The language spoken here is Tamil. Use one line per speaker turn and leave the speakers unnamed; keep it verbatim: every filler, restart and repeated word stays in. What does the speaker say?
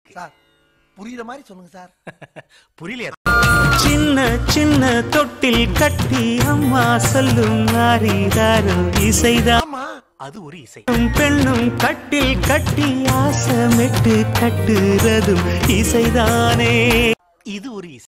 இருக்கு சார். புரியுற மாதிரி சொல்லுங்க சார்.
புரியலையா? சின்ன சின்ன தொட்டில் கட்டி அம்மா சொல்லும் ஆரிதாரோ இசைதான். அது ஒரு இசை. பெண்ணும் கட்டில் கட்டி ஆசமிட்டு கட்டுறதும் இசைதானே. இது ஒரு இசை.